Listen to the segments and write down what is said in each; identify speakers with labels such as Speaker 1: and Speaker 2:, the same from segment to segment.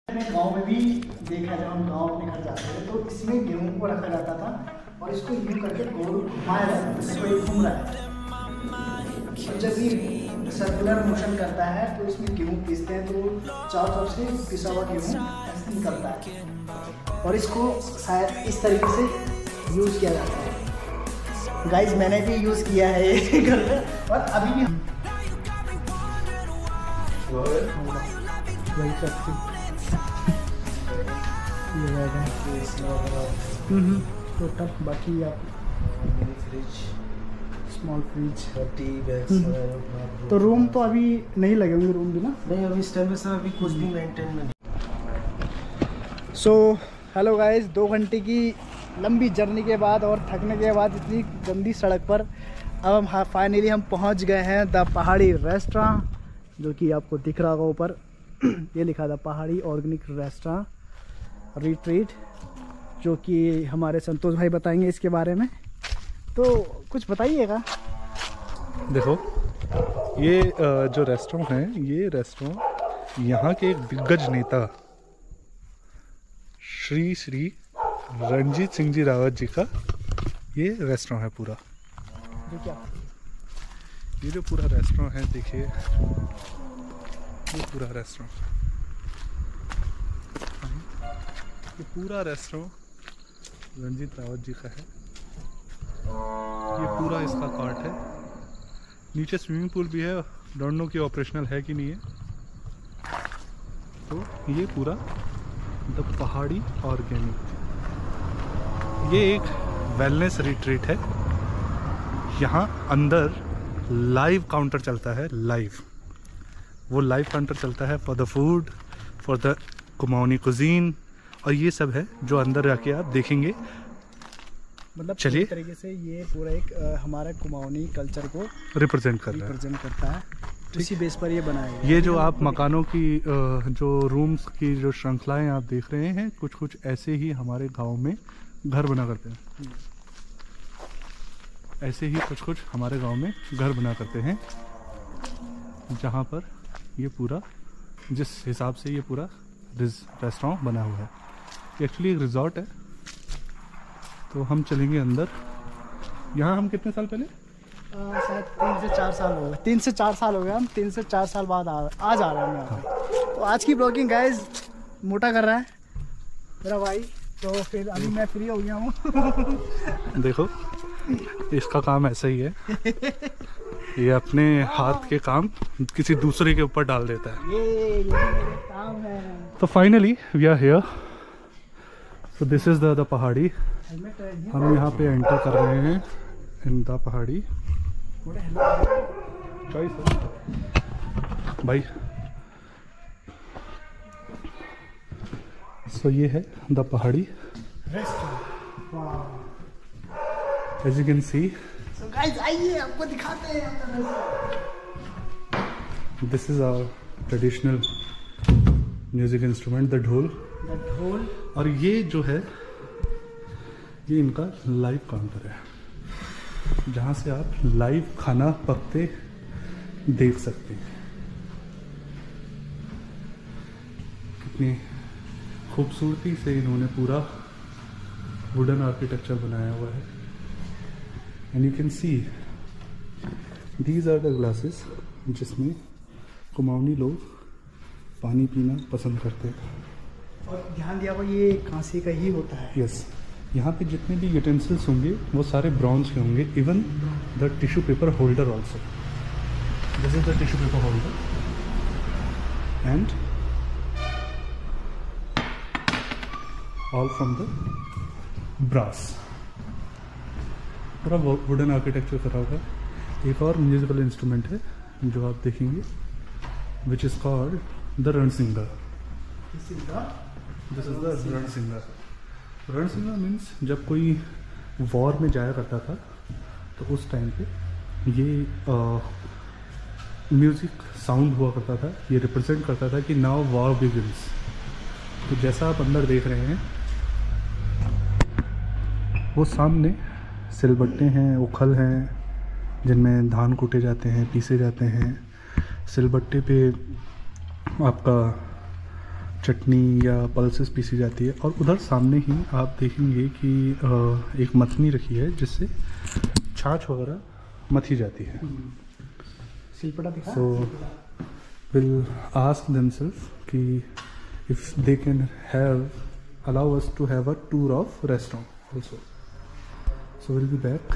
Speaker 1: मैंने गांव में भी देखा, जब हम गांव अपने घर जाते थे तो इसमें गेहूं को रखा जाता था और इसको यूं करके गोल घुमाया जाता था, जैसे कोई घूम रहा है। और जब ये सर्कुलर मोशन करता है तो इसमें गेहूं पीसते हैं, तो चारों तरफ से पिसा हुआ गेहूं ऐसे निकलता है और इसको शायद इस तरीके से यूज़ किया जाता है। गाइज मैंने भी यूज़ किया है ये घर पे और अभी भी वही करती टोटल। बाकी आप
Speaker 2: fridge,
Speaker 1: small fridge,
Speaker 2: tea bags.
Speaker 1: तो रूम तो अभी नहीं लगे होंगे, रूम भी ना
Speaker 2: नहीं, अभी इस टाइम पे सब अभी कुछ भी मेंटेन में नहीं।
Speaker 1: सो हेलो गाइस, 2 घंटे की लंबी जर्नी के बाद और थकने के बाद इतनी गंदी सड़क पर अब हम फाइनली हम पहुंच गए हैं द पहाड़ी रेस्टोरेंट, जो कि आपको दिख रहा होगा ऊपर ये लिखा था पहाड़ी ऑर्गेनिक रेस्टोरेंट रिट्रीट, जो कि हमारे संतोष भाई बताएंगे इसके बारे में। तो कुछ बताइएगा।
Speaker 3: देखो, ये जो रेस्टोरेंट है, ये रेस्टोरेंट यहाँ के एक दिग्गज नेता श्री श्री रणजीत सिंह जी रावत जी का ये रेस्टोरेंट है पूरा। ये जो पूरा रेस्टोरेंट है, देखिए ये पूरा रेस्टोरेंट, ये पूरा रेस्टोरेंट रणजीत रावत जी का है। ये पूरा इसका कार्ट है, नीचे स्विमिंग पूल भी है, डोंट नो कि ऑपरेशनल है कि नहीं है। तो ये पूरा द पहाड़ी ऑर्गेनिक, ये एक वेलनेस रिट्रीट है। यहाँ अंदर लाइव काउंटर चलता है, वो लाइव काउंटर चलता है for the food, for the Kumaoni cuisine, और ये सब है जो अंदर जाके आप देखेंगे।
Speaker 1: मतलब
Speaker 3: चलिए,
Speaker 1: तरीके से ये पूरा एक हमारा कुमाऊनी कल्चर को
Speaker 3: रिप्रेजेंट कर रहा है,
Speaker 1: रिप्रेजेंट करता है। इसी बेस पर ये बनाया गया।
Speaker 3: ये जो आप मकानों की जो रूम्स की जो श्रृंखलाएं आप देख रहे हैं, कुछ ऐसे ही हमारे गांव में घर बना करते हैं। ऐसे ही कुछ हमारे गांव में घर बना करते हैं, जहां पर ये पूरा, जिस हिसाब से ये पूरा रेस्टोरेंट बना हुआ है, एक्चुअली एक रिजॉर्ट है। तो हम चलेंगे अंदर। यहाँ हम कितने साल पहले,
Speaker 1: शायद 3 से 4 साल हो गए, 3 से 4 साल हो गए। हम 3 से 4 साल बाद आज आ रहे हैं यहाँ पे। तो आज की ब्लॉगिंग गाइज मोटा कर रहा है मेरा भाई, तो फिर अभी मैं फ्री हो गया हूँ।
Speaker 3: देखो इसका काम ऐसा ही है, ये अपने हाथ के काम किसी दूसरे के ऊपर डाल देता है।
Speaker 1: ये मेरा काम है।
Speaker 3: तो finally we are here, so this is the Pahadi. हम यहाँ पे एंटर कर रहे हैं इन द पहाड़ी। भाई सो ये है the Pahadi, as you can see.
Speaker 1: So guys, आइए आपको दिखाते हैं।
Speaker 3: This is our traditional music instrument, the dhol.
Speaker 1: Dhol.
Speaker 3: और ये जो है, ये इनका लाइव काउंटर है, जहाँ से आप लाइव खाना पकते देख सकते हैं। कितनी खूबसूरती से इन्होंने पूरा वुडन आर्किटेक्चर बनाया हुआ है। And you can see these are the glasses जिसमें कुमाऊनी लोग पानी पीना पसंद करते हैं।
Speaker 1: और ध्यान दिया होगा ये कांसे का ही होता है।
Speaker 3: यस, यहाँ पे जितने भी यूटेंसिल्स होंगे वो सारे ब्रॉन्ज के होंगे, even the tissue paper holder also. This is the tissue paper holder and all from the brass. पूरा वुडन आर्किटेक्चर करा हुआ है। एक और म्यूजिकल इंस्ट्रूमेंट है जो आप देखेंगे, which is called the Ransingha. This is the Ransingha. Ransingha means जब कोई वॉर में जाया करता था तो उस टाइम पे ये म्यूज़िक साउंड हुआ करता था। ये रिप्रेजेंट करता था कि नाउ वॉर बिगिंस। तो जैसा आप अंदर देख रहे हैं, वो सामने सिलबट्टे हैं, उखल हैं, जिनमें धान कूटे जाते हैं, पीसे जाते हैं। सिलबट्टे पे आपका चटनी या पल्सेस पीसी जाती है। और उधर सामने ही आप देखेंगे कि एक मथनी रखी है जिससे छाछ वगैरह मथी जाती है।
Speaker 1: सिलपटा दिखा।
Speaker 3: सो विल आस्क देमसेल्फ कि if they can have allow us to have a tour of restaurant also. So we'll be back.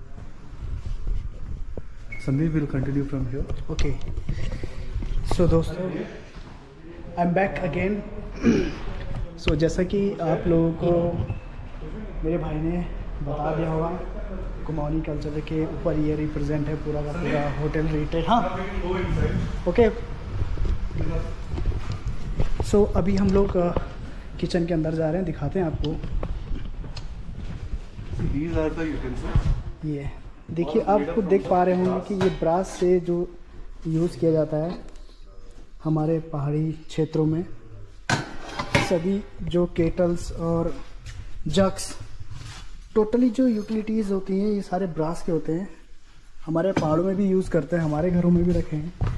Speaker 3: Sandeep will continue from here.
Speaker 1: Okay so दोस्तों I am back again. So जैसा कि आप लोगों को मेरे भाई ने बता दिया होगा, कुमाऊनी कल्चर के ऊपर ये रिप्रेजेंट है पूरा का पूरा होटल रिटेल। हाँ ओके। सो अभी हम लोग किचन के अंदर जा रहे हैं, दिखाते हैं आपको।
Speaker 3: These are the utensils.
Speaker 1: ये देखिए, आप खुद देख पा रहे होंगे कि ये ब्रास से जो यूज़ किया जाता है हमारे पहाड़ी क्षेत्रों में, सभी जो केटल्स और जग्स, टोटली जो यूटिलिटीज़ होती हैं ये सारे ब्रास के होते हैं। हमारे पहाड़ों में भी यूज़ करते हैं, हमारे घरों में भी रखे हैं।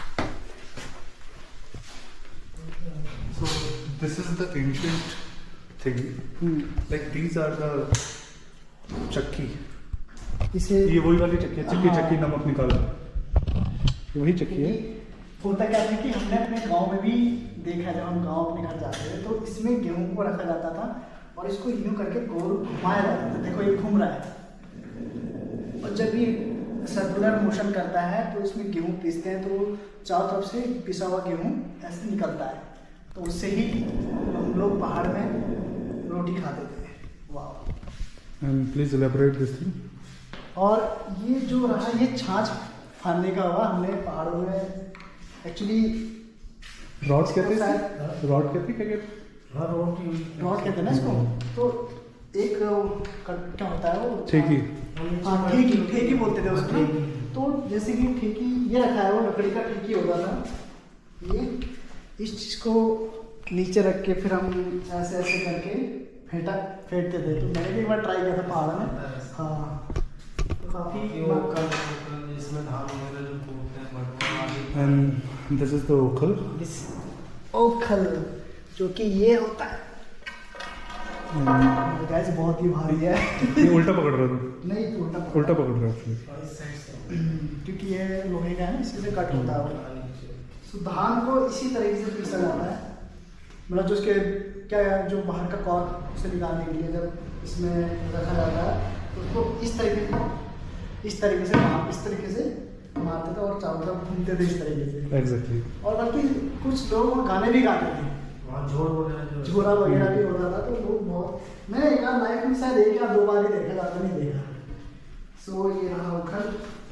Speaker 3: So this is the ancient thing. Like these are the चक्की।
Speaker 1: इसे
Speaker 3: ये वही वाली चक्की है, चक्की चक्की नमक निकालना, ये वही चक्की है।
Speaker 1: होता क्या है कि हमने अपने गांव में भी देखा है, जब हम गांव अपने घर जाते थे तो इसमें गेहूं को रखा जाता था और इसको यूं करके गोल घुमाया जाता था। देखो ये घूम रहा है और जब ये सर्कुलर मोशन करता है तो इसमें गेहूं पीसते हैं, तो चारों तरफ से पिसा हुआ गेहूं ऐसे निकलता है, तो उससे ही हम लोग पहाड़ में रोटी खाते थे। वाह।
Speaker 3: And please elaborate this thing.
Speaker 1: और ये जो रहा ये छाछ फाड़ने का हुआ, हमने पहाड़ों में एक्चुअली
Speaker 3: रॉड्स कहते हैं, रॉड कहते हैं, क्या कहते हैं?
Speaker 2: हाँ
Speaker 1: रॉड कहते हैं ना इसको। तो एक क्या होता है वो,
Speaker 3: ठेकी।
Speaker 1: हाँ ठेकी, ठेकी बोलते थे उसको। तो जैसे कि ठेकी ये रखा है, वो लकड़ी का ठेकी होता था। ये इस चीज़ को नीचे रख के फिर हम ऐसे ऐसे करके फेंटते थे। तो मैंने भी एक बार ट्राई किया था पहाड़ में। हाँ तो काफ़ी
Speaker 2: इसमें धान वगैरह जो बोलते हैं।
Speaker 3: And this is the ओखल।
Speaker 1: ओखल जो कि ये होता है, गाइस बहुत ही भारी है।
Speaker 3: ये उल्टा पकड़ रहा था।
Speaker 1: नहीं
Speaker 3: उल्टा पकड़ रहा है
Speaker 1: क्योंकि ये लोहे का है, इसी से कट होता है। तो धान को इसी तरीके से पीसा जाता है, मतलब जो उसके क्या जो बाहर का कॉर्क से निकालने के लिए जब इसमें रखा जाता है तो उसको इस तरीके से मारते थे और चारों तरफ घूमते थे इस तरीके से।
Speaker 3: एग्जैक्टली।
Speaker 1: और बल्कि कुछ लोग गाने भी गाते थे, झोरा वगैरह भी होता था। तो लोग बहुत, मैंने एक बार लाइफ में शायद एक या दो बार ही देखा, ज़्यादा नहीं देखा। सो ये रहा उखल।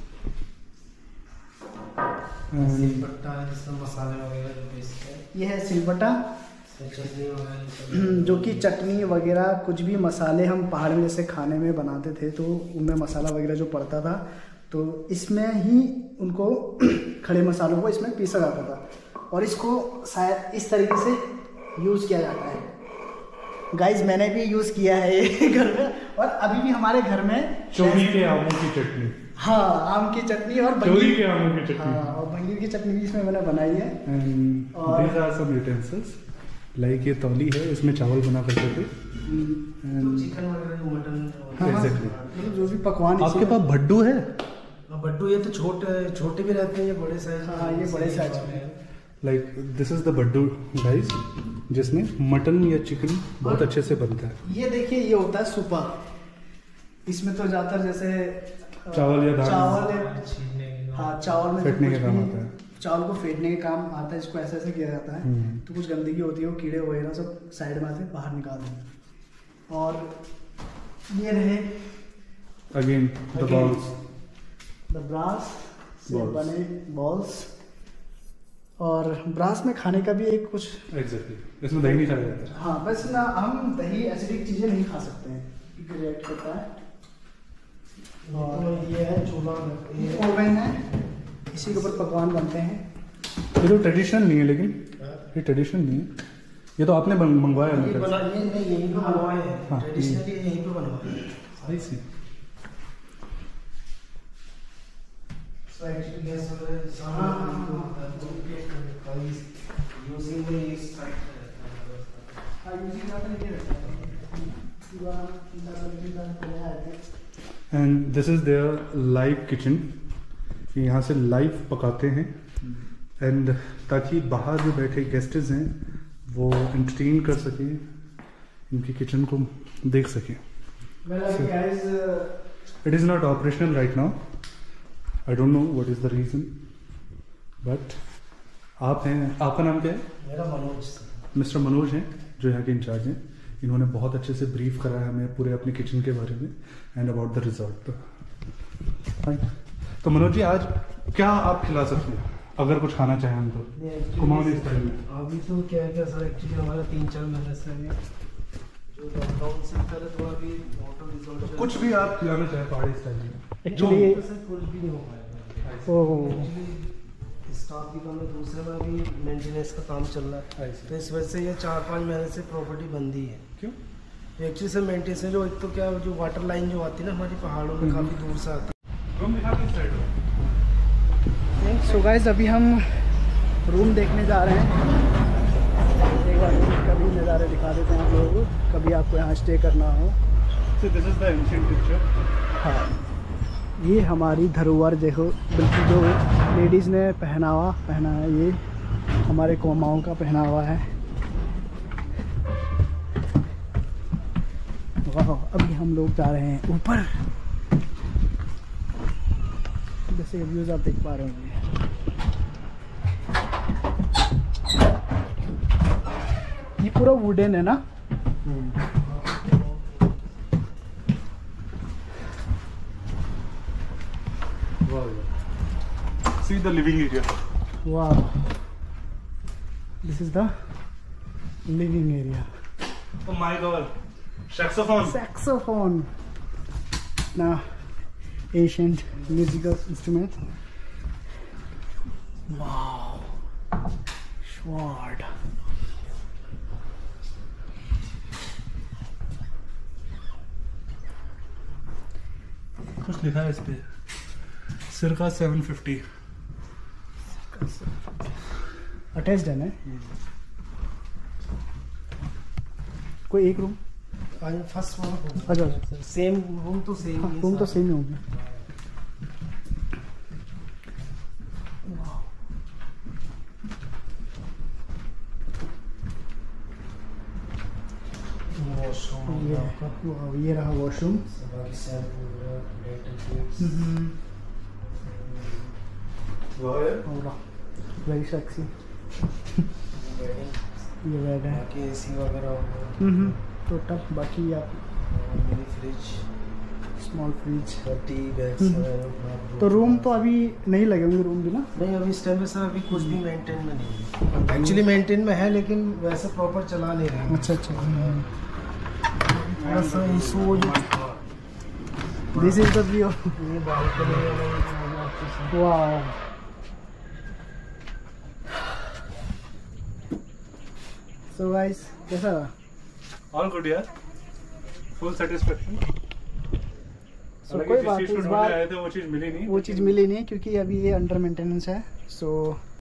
Speaker 2: सिलबट्टा है जिसमें मसाले वगैरह जो पीसते हैं।
Speaker 1: ये है सिलबट्टा,
Speaker 2: चटनी वगैरह
Speaker 1: जो कि चटनी वगैरह कुछ भी मसाले हम पहाड़ में जैसे खाने में बनाते थे तो उनमें मसाला वगैरह जो पड़ता था तो इसमें ही उनको खड़े मसालों को इसमें पीसा जाता था और इसको शायद इस तरीके से यूज़ किया जाता है। गाइज मैंने भी यूज़ किया है ये घर में, और अभी भी हमारे घर में
Speaker 3: चोरी के आमों की चटनी।
Speaker 1: हाँ आम की चटनी और
Speaker 3: चोरी के आमों की चटनी।
Speaker 1: हाँ और भंगीर की चटनी भी इसमें मैंने बनाई है।
Speaker 3: And these are some utensils. Like ये तौली है, इसमें चावल बना करते थे।
Speaker 2: चिकन वगैरह जो मटन।
Speaker 3: Exactly.
Speaker 1: मतलब जो भी पकवान
Speaker 3: आपके पास भड्डू है?
Speaker 2: बड्डू ये तो छोटे भी रहते हैं, ये बड़े साइज।
Speaker 1: हाँ ये बड़े साइज में।
Speaker 3: Like this is the bhaddu guys, जिसमें मटन या चिकन बहुत अच्छे से बनता है।
Speaker 1: ये देखिए ये होता है सुपा, इसमें तो ज़्यादातर जैसे
Speaker 3: चावल या दाल,
Speaker 1: हाँ चावल में
Speaker 3: फेंटने
Speaker 1: कुछ
Speaker 3: का काम
Speaker 1: भी-
Speaker 3: आता है।
Speaker 1: चावल को फेंटने का काम आता है, इसको ऐसे ऐसे किया जाता है तो कुछ गंदगी होती है वो कीड़े वगैरह सब साइड में आते बाहर निकाल दें। और ये रहे
Speaker 3: again the bowls,
Speaker 1: the brass से
Speaker 3: Balls.
Speaker 1: बने बॉल्स। और ब्रास में खाने का भी एक कुछ,
Speaker 3: एग्जैक्टली, इसमें दही नहीं खाया जाता है।
Speaker 1: हाँ बस ना हम दही एसिडिक चीज़ें नहीं खा सकते हैं क्योंकि रिएक्ट करता है। और ये है चूल्हा, ये ओवन है, इसी के ऊपर पकवान बनते हैं।
Speaker 3: ये तो ट्रेडिशनल नहीं है, लेकिन ये ट्रेडिशनल नहीं है, ये तो आपने मंगवाया
Speaker 2: ये
Speaker 3: मेरे
Speaker 2: बना
Speaker 3: से।
Speaker 2: ये नहीं यहीं पे बनवाए हैं,
Speaker 3: हाँ,
Speaker 2: ट्रेडिशनली यहीं पे बनवाए हैं।
Speaker 3: I see.
Speaker 2: So actually gas वगैरह सामान होता है तो यूजिंग में इस type
Speaker 3: and this is their live kitchen. यहाँ से लाइव पकाते हैं एंड ताकि बाहर जो बैठे गेस्ट्स हैं वो एंटरटेन कर सकें, इनकी किचन को देख सकें। It is not operational right now, I don't know what is the reason, but आप हैं, आपका नाम क्या है?
Speaker 2: मेरा मनोज।
Speaker 3: मिस्टर मनोज हैं जो यहाँ के इंचार्ज हैं। इन्होंने बहुत अच्छे से ब्रीफ कराया हमें पूरे अपने किचन के बारे में एंड अबाउट द रिजॉर्ट। तो मनोज जी आज क्या आप खिला सकते हैं अगर कुछ खाना चाहें हम तो कुमाऊनी स्टाइल में?
Speaker 2: अभी तो क्या है सर, एक्चुअली हमारा 3-4 महीने से अभी जो लॉकडाउन से पहले थोड़ा भी होटल रिजॉर्ट
Speaker 3: कुछ भी आप खिलाना चाहें पहाड़ी स्टाइल में?
Speaker 1: एक्चुअली
Speaker 2: सर कुछ भी नहीं हो पाएगा।
Speaker 1: ओह
Speaker 2: स्टाफ की कम है, दूसरे में अभी मेंटेनेंस का काम चल रहा है, तो इस वजह से ये 4-5 महीने से प्रॉपर्टी बंद ही है।
Speaker 3: क्यों?
Speaker 2: एक्चुअली सर मेंटेनेंस जो एक तो क्या जो वाटर लाइन जो आती है ना हमारी पहाड़ों में काफ़ी दूर से आती
Speaker 1: है। सो गाइस अभी हम रूम देखने जा रहे हैं। एक बार का भी नज़ारे दिखा देते हैं आप लोगों को, कभी आपको यहाँ स्टे करना हो।
Speaker 3: So this is the ancient picture.
Speaker 1: हाँ, ये हमारी धरोहर देखो, बिल्कुल जो लेडीज़ ने पहना है ये हमारे कुमाऊँ का पहनावा है। वाह, अभी हम लोग जा रहे हैं ऊपर, जैसे व्यूज़ आप देख पा रहे होंगे। ये पूरा वुडन है ना?
Speaker 3: See the living area.
Speaker 1: Wow, this is the living area.
Speaker 3: Oh my God, saxophone.
Speaker 1: Saxophone, now ancient musical instrument. Wow, sword.
Speaker 3: कुछ लिखा है इस पे, सिरका 750।
Speaker 1: अटैच्ड है ना? कोई एक रूम?
Speaker 2: First floor.
Speaker 1: अच्छा,
Speaker 2: सेम रूम तो सेम ही है।
Speaker 1: रूम तो सेम ही होंगे। ये रहा वॉशरूम। Very sexy. ये बेड है,
Speaker 2: बाकी एसी वगैरह होगा
Speaker 1: टोटल। बाकी आप
Speaker 2: mini fridge,
Speaker 1: small fridge,
Speaker 2: tea bags वगैरह।
Speaker 1: तो रूम तो अभी नहीं लगे होंगे रूम भी ना?
Speaker 2: नहीं, अभी इस टाइम पे सर अभी कुछ भी मेंटेन में नहीं है। एक्चुअली मेंटेन में है लेकिन वैसे प्रॉपर चला नहीं रहे हैं।
Speaker 1: अच्छा अच्छा।
Speaker 2: थोड़ा सा इशू जो
Speaker 1: दिस इज द व्यू।
Speaker 2: ये बालकनी है।
Speaker 1: वाओ, सो गाइस कैसा रहा?
Speaker 3: All good यार, full satisfaction.
Speaker 1: सो कोई बात नहीं, इस बार
Speaker 3: आए थे वो चीज़ मिली नहीं।
Speaker 1: वो चीज़ मिली नहीं क्योंकि अभी ये अंडर मेंटेनेंस है। सो